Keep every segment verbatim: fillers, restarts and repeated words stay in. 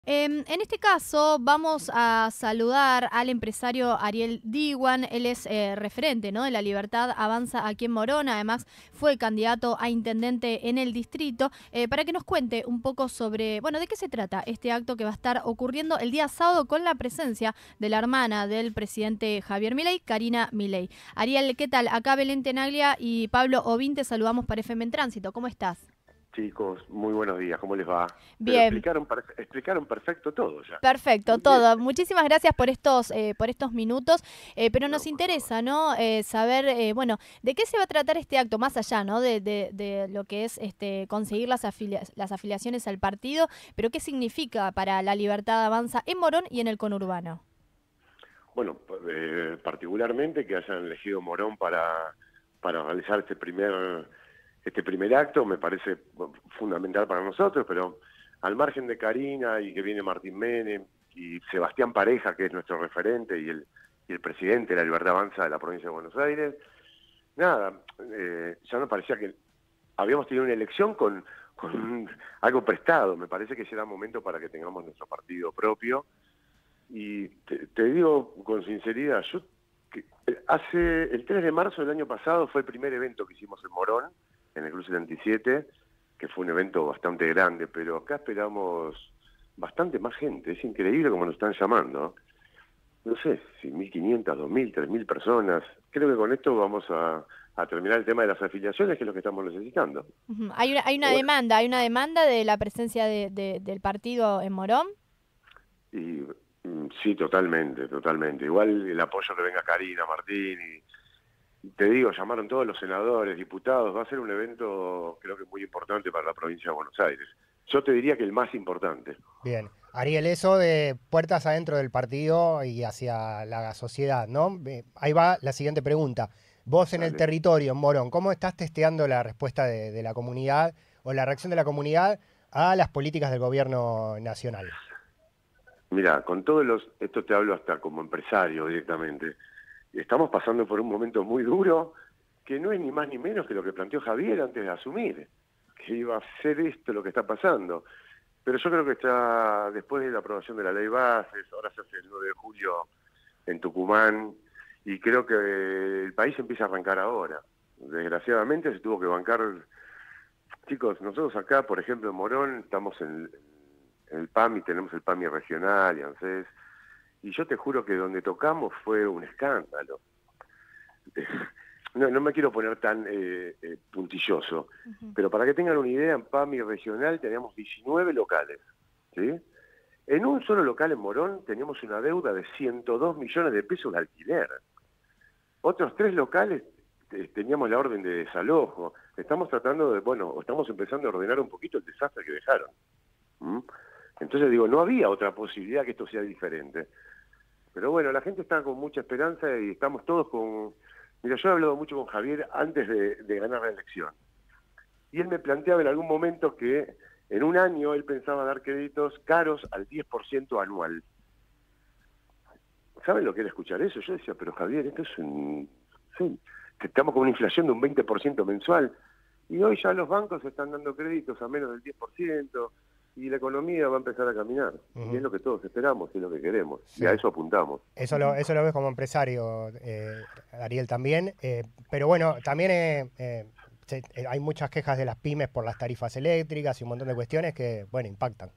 Em, en este caso vamos a saludar al empresario Ariel Diwan. Él es eh, referente, ¿no?, de La Libertad Avanza aquí en Morón. Además fue candidato a intendente en el distrito, eh, para que nos cuente un poco sobre, bueno, de qué se trata este acto que va a estar ocurriendo el día sábado con la presencia de la hermana del presidente Javier Milei, Karina Milei. Ariel, ¿qué tal? Acá Belén Tenaglia y Pablo Ovín te saludamos para F M en Tránsito. ¿Cómo estás? Chicos, muy buenos días, ¿cómo les va? Pero Bien. explicaron, per- explicaron perfecto todo ya. Perfecto, Muy bien. todo. Muchísimas gracias por estos, eh, por estos minutos, eh, pero nos No, por favor. interesa, ¿no? Eh, saber, eh, bueno, de qué se va a tratar este acto, más allá, ¿no?, de, de, de lo que es este conseguir las, afilia las afiliaciones al partido, pero qué significa para La Libertad Avanza en Morón y en el conurbano. Bueno, eh, particularmente que hayan elegido Morón para, para realizar este primer, este primer acto me parece fundamental para nosotros, pero al margen de Karina y que viene Martín Menem y Sebastián Pareja, que es nuestro referente y el, y el presidente de La Libertad Avanza de la provincia de Buenos Aires, nada, eh, ya nos parecía que habíamos tenido una elección con, con algo prestado. Me parece que ya era momento para que tengamos nuestro partido propio. Y te, te digo con sinceridad, yo que, hace el tres de marzo del año pasado fue el primer evento que hicimos en Morón, en el Club setenta y siete, que fue un evento bastante grande, pero acá esperamos bastante más gente. Es increíble cómo nos están llamando. No sé, si mil quinientas, dos mil, tres mil personas. Creo que con esto vamos a, a terminar el tema de las afiliaciones, que es lo que estamos necesitando. Ujú. Hay una, hay una Pero bueno, demanda, hay una demanda de la presencia de, de, del partido en Morón. y mm, sí, totalmente, totalmente. Igual el apoyo que venga Karina, Martín, y, y te digo, llamaron todos los senadores, diputados, va a ser un evento creo que muy importante para la provincia de Buenos Aires. Yo te diría que el más importante. Bien, Ariel, eso de puertas adentro del partido y hacia la sociedad, ¿no? Eh, Ahí va la siguiente pregunta. Vos en el Dale. territorio, en Morón, ¿cómo estás testeando la respuesta de, de la comunidad o la reacción de la comunidad a las políticas del gobierno nacional? Mira, con todos los, esto te hablo hasta como empresario directamente, estamos pasando por un momento muy duro que no es ni más ni menos que lo que planteó Javier antes de asumir, que iba a ser esto lo que está pasando. Pero yo creo que está, después de la aprobación de la ley bases, ahora se hace el nueve de julio en Tucumán, y creo que el país empieza a arrancar ahora. Desgraciadamente se tuvo que bancar. Chicos, nosotros acá, por ejemplo, en Morón, estamos en, en el PAMI, tenemos el PAMI regional y ANSES, y yo te juro que donde tocamos fue un escándalo. No, no me quiero poner tan eh, eh, puntilloso, Ujú. pero para que tengan una idea, en PAMI regional teníamos diecinueve locales, ¿sí? En un solo local en Morón teníamos una deuda de ciento dos millones de pesos de alquiler. Otros tres locales eh, teníamos la orden de desalojo. Estamos tratando de, bueno, estamos empezando a ordenar un poquito el desastre que dejaron. ¿Mm? Entonces digo, no había otra posibilidad que esto sea diferente. Pero bueno, la gente está con mucha esperanza y estamos todos con... Mira, yo he hablado mucho con Javier antes de, de ganar la elección. Y él me planteaba en algún momento que en un año él pensaba dar créditos caros al diez por ciento anual. ¿Saben lo que era escuchar eso? Yo decía, pero Javier, esto es un... Sí, que estamos con una inflación de un veinte por ciento mensual. Y hoy ya los bancos están dando créditos a menos del diez por ciento y la economía va a empezar a caminar. Y es Ujú. lo que todos esperamos, es lo que queremos. Y a Sí. eso apuntamos. Eso lo, eso lo ves como empresario, eh, Ariel, también. Eh, pero bueno, también eh, eh, se- eh, hay muchas quejas de las pymes por las tarifas eléctricas y un montón de cuestiones que, bueno, impactan.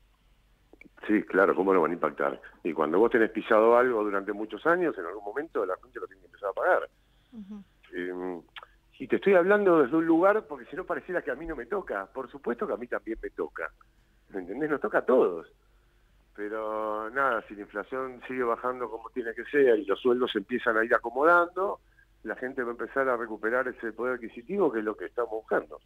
Sí, claro, ¿cómo no van a impactar? Y cuando vos tenés pisado algo durante muchos años, en algún momento la gente lo tiene que empezar a pagar. Ujú. Eh, y te estoy hablando desde un lugar, porque si no pareciera que a mí no me toca. Por supuesto que a mí también me toca. ¿Me entendés? Nos toca a todos. Pero nada, si la inflación sigue bajando como tiene que ser y los sueldos se empiezan a ir acomodando, la gente va a empezar a recuperar ese poder adquisitivo, que es lo que estamos buscando.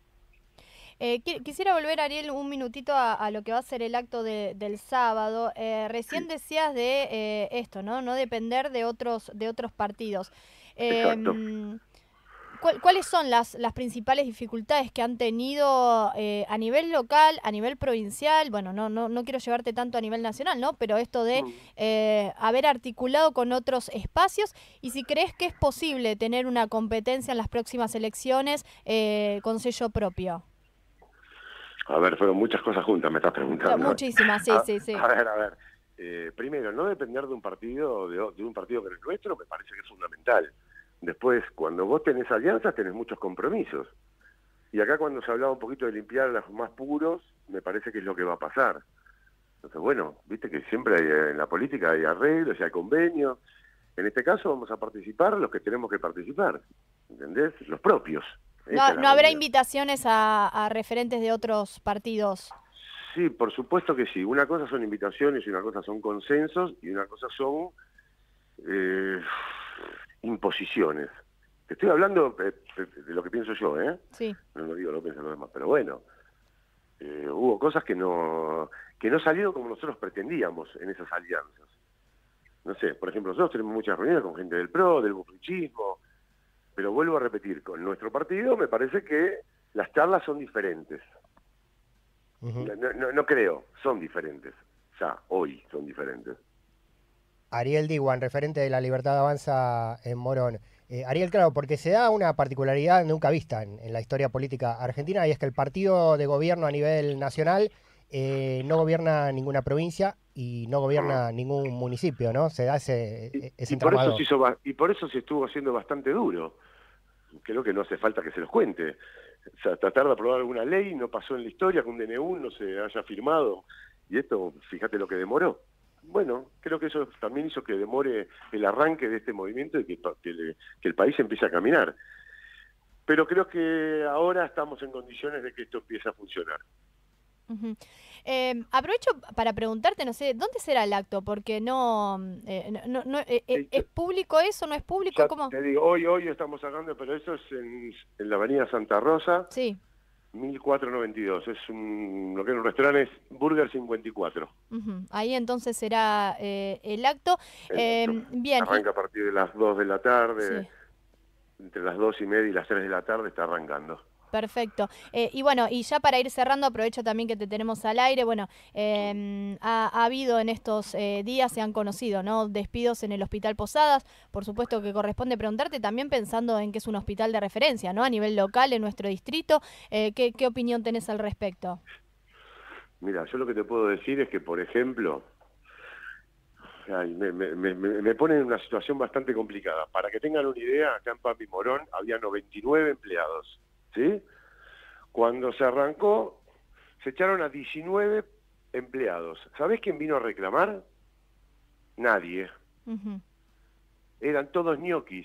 Eh, qui- quisiera volver, Ariel, un minutito a, a lo que va a ser el acto de- del sábado. Eh, recién Sí, decías de eh, esto, ¿no? No depender de otros, de otros partidos. exacto. Em, ¿cuál- ¿Cuáles son las, las principales dificultades que han tenido eh, a nivel local, a nivel provincial? Bueno, no, no, no quiero llevarte tanto a nivel nacional, ¿no? Pero esto de Mm. eh, haber articulado con otros espacios, y si crees que es posible tener una competencia en las próximas elecciones eh, con sello propio. A ver, fueron muchas cosas juntas, me estás preguntando. Muchísimas, sí, a, sí, sí. A ver, a ver. Eh, primero, no depender de un partido, de, de un partido que no es nuestro, me parece que es fundamental. Después, cuando vos tenés alianzas, tenés muchos compromisos. Y acá cuando se hablaba un poquito de limpiar a los más puros, me parece que es lo que va a pasar. Entonces, bueno, viste que siempre hay, en la política hay arreglos y hay convenios. En este caso vamos a participar los que tenemos que participar, ¿entendés? Los propios. No, ¿no habrá invitaciones a, a referentes de otros partidos? Sí, por supuesto que sí. Una cosa son invitaciones y una cosa son consensos y una cosa son eh, imposiciones. Te estoy hablando de, de, de lo que pienso yo, ¿eh? Sí. No lo digo, lo piensan los demás, pero bueno. Eh, hubo cosas que no que no salieron como nosotros pretendíamos en esas alianzas. No sé, por ejemplo, nosotros tenemos muchas reuniones con gente del P R O, del bufuchismo, pero vuelvo a repetir, con nuestro partido me parece que las charlas son diferentes. Uh-huh. no, no, no creo, son diferentes. Ya, hoy son diferentes. Ariel Diwan, referente de La Libertad Avanza en Morón. Eh, Ariel, claro, porque se da una particularidad nunca vista en, en la historia política argentina, y es que el partido de gobierno a nivel nacional eh, no gobierna ninguna provincia y no gobierna uh-huh. ningún municipio, ¿no? Se da ese, y, ese y por entramado. eso se hizo, y por eso se estuvo haciendo bastante duro. Creo que no hace falta que se los cuente. O sea, tratar de aprobar alguna ley no pasó en la historia, que un D N U no se haya firmado, y esto, fíjate lo que demoró. Bueno, creo que eso también hizo que demore el arranque de este movimiento y que, que, le, que el país empiece a caminar. Pero creo que ahora estamos en condiciones de que esto empiece a funcionar. Uh-huh. Eh, aprovecho para preguntarte, no sé, ¿dónde será el acto? Porque no, eh, no, no eh, eh, ¿es público eso? ¿No es público? Ya ¿Cómo? Te digo, hoy hoy estamos sacando, pero eso es en, en la avenida Santa Rosa, sí. mil cuatrocientos noventa y dos. Es un, lo que es un restaurante, es Burger cincuenta y cuatro. Uh-huh. Ahí entonces será eh, el acto. El eh, acto. Bien. Arranca a partir de las dos de la tarde, sí. Entre las dos y media y las tres de la tarde está arrancando. Perfecto. Eh, y bueno, y ya para ir cerrando, aprovecho también que te tenemos al aire. Bueno, eh, ha, ha habido en estos eh, días, se han conocido, ¿no?, despidos en el Hospital Posadas. Por supuesto que corresponde preguntarte también pensando en que es un hospital de referencia, ¿no?, a nivel local en nuestro distrito. Eh, ¿qué, ¿Qué opinión tenés al respecto? Mira, yo lo que te puedo decir es que, por ejemplo, ay, me, me, me, me pone en una situación bastante complicada. Para que tengan una idea, acá en Papi Morón había noventa y nueve empleados. ¿Sí? Cuando se arrancó, se echaron a diecinueve empleados. ¿Sabés quién vino a reclamar? Nadie. Uh-huh. Eran todos ñoquis.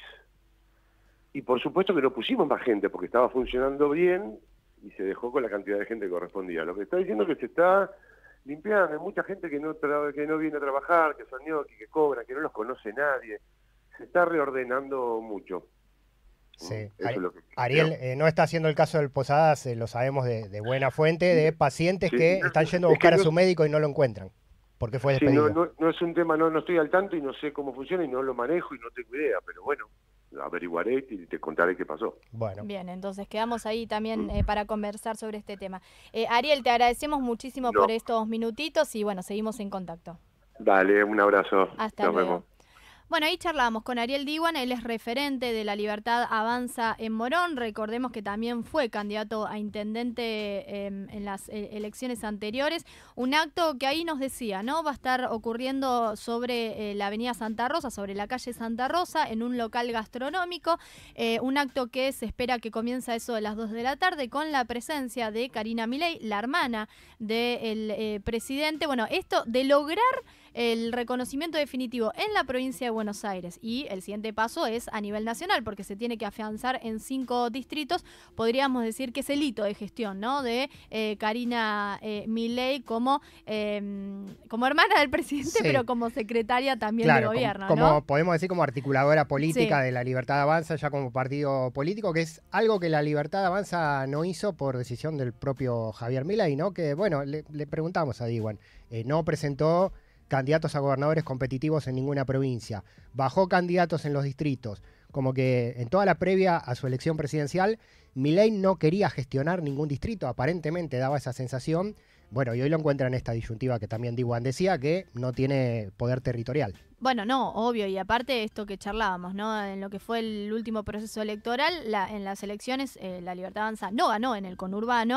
Y por supuesto que no pusimos más gente, porque estaba funcionando bien y se dejó con la cantidad de gente que correspondía. Lo que está diciendo es que se está limpiando. Hay mucha gente que no, tra- que no viene a trabajar, que son ñoquis, que cobran, que no los conoce nadie. Se está reordenando mucho. Sí. Eso es lo que Ariel, eh, no está haciendo el caso del Posadas, eh, lo sabemos de, de buena fuente, de pacientes sí, que no, están yendo a buscar es que no, a su médico y no lo encuentran, porque fue despedido. Sí, no, no, no es un tema, no, no estoy al tanto y no sé cómo funciona y no lo manejo y no tengo idea, pero bueno, averiguaré y te contaré qué pasó. Bueno. Bien, entonces quedamos ahí también eh, para conversar sobre este tema. Eh, Ariel, te agradecemos muchísimo no. por estos minutitos y bueno, seguimos en contacto. Dale, un abrazo. Hasta Nos luego. vemos. Bueno, ahí charlábamos con Ariel Diwan, él es referente de La Libertad Avanza en Morón. Recordemos que también fue candidato a intendente eh, en las eh, elecciones anteriores. Un acto que ahí nos decía, ¿no? Va a estar ocurriendo sobre eh, la avenida Santa Rosa, sobre la calle Santa Rosa, en un local gastronómico. Eh, un acto que se espera que comience a eso de las dos de la tarde con la presencia de Karina Milei, la hermana del eh, presidente. Bueno, esto de lograr el reconocimiento definitivo en la provincia de Buenos Aires, y el siguiente paso es a nivel nacional, porque se tiene que afianzar en cinco distritos. Podríamos decir que es el hito de gestión, ¿no?, de eh, Karina eh, Milei como, eh, como hermana del presidente, sí, pero como secretaria también claro, de gobierno, como, ¿no? Como podemos decir, como articuladora política, sí, de La Libertad Avanza, ya como partido político, que es algo que La Libertad Avanza no hizo por decisión del propio Javier Milei, ¿no? Que, bueno, le, le preguntamos a Diwan, eh, no presentó candidatos a gobernadores competitivos en ninguna provincia, bajó candidatos en los distritos, como que en toda la previa a su elección presidencial, Milei no quería gestionar ningún distrito, aparentemente daba esa sensación. Bueno, y hoy lo encuentra en esta disyuntiva que también Diwan decía, que no tiene poder territorial. Bueno, no, obvio, y aparte esto que charlábamos, ¿no?, en lo que fue el último proceso electoral, la, en las elecciones, eh, La Libertad Avanza no ganó en el conurbano,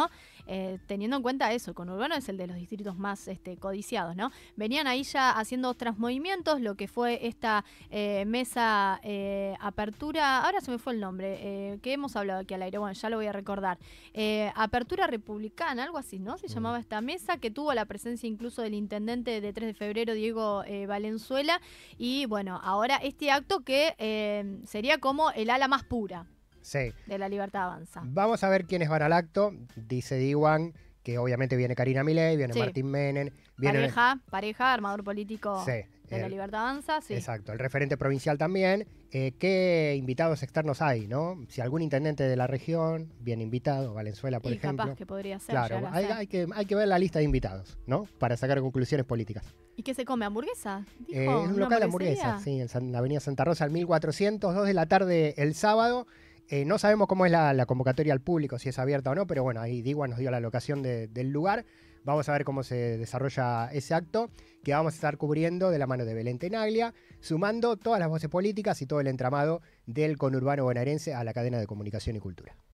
eh, teniendo en cuenta eso, el conurbano es el de los distritos más este, codiciados, ¿no? Venían ahí ya haciendo otros movimientos, lo que fue esta eh, mesa eh, apertura, ahora se me fue el nombre, eh, que hemos hablado aquí al aire, bueno, ya lo voy a recordar, eh, Apertura Republicana, algo así, ¿no? Se llamaba esta mesa, que tuvo la presencia incluso del intendente de tres de febrero, Diego eh, Valenzuela, y bueno, ahora este acto que eh, sería como el ala más pura sí. de La Libertad Avanza. Vamos a ver quiénes van al acto. Dice Diwan que obviamente viene Karina Milei, viene Sí. Martín Menem. Viene Pareja, pareja, armador político sí, de el, La Libertad Avanza, sí. Exacto, el referente provincial también. Eh, ¿Qué invitados externos hay, no? Si algún intendente de la región viene invitado, Valenzuela, por y ejemplo. capaz que podría ser. Claro, llegar a hay, ser. hay que, hay que ver la lista de invitados, ¿no? Para sacar conclusiones políticas. ¿Y qué se come? ¿Hamburguesa? Eh, Dijo, es un ¿una local de hamburguesería? hamburguesas, sí, en, San- en la avenida Santa Rosa, al mil cuatrocientos, dos de la tarde el sábado. Eh, no sabemos cómo es la, la convocatoria al público, si es abierta o no, pero bueno, ahí Diwan nos dio la locación de- del lugar. Vamos a ver cómo se desarrolla ese acto, que vamos a estar cubriendo de la mano de Belén Tenaglia, sumando todas las voces políticas y todo el entramado del conurbano bonaerense a la cadena de comunicación y cultura.